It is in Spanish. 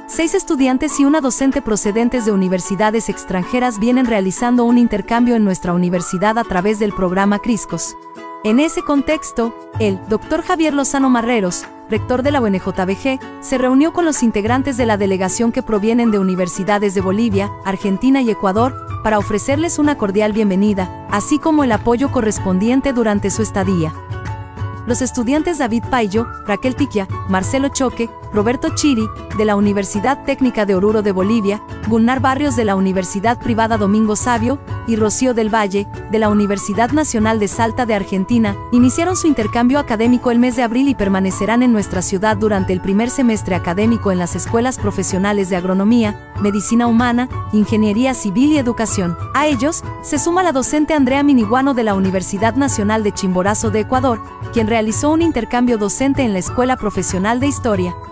6 estudiantes y una docente procedentes de universidades extranjeras vienen realizando un intercambio en nuestra universidad a través del programa Criscos. En ese contexto, el Dr. Javier Lozano Marreros, rector de la UNJBG, se reunió con los integrantes de la delegación que provienen de universidades de Bolivia, Argentina y Ecuador, para ofrecerles una cordial bienvenida, así como el apoyo correspondiente durante su estadía. Los estudiantes David Paillo, Raquel Tiquia, Marcelo Choque, Roberto Chiri, de la Universidad Técnica de Oruro de Bolivia, Gunnar Barrios de la Universidad Privada Domingo Savio, y Rocío del Valle, de la Universidad Nacional de Salta de Argentina, iniciaron su intercambio académico el mes de abril y permanecerán en nuestra ciudad durante el primer semestre académico en las escuelas profesionales de agronomía, medicina humana, ingeniería civil y educación. A ellos, se suma la docente Andrea Miniguano de la Universidad Nacional de Chimborazo de Ecuador, quien realizó un intercambio docente en la Escuela Profesional de Historia.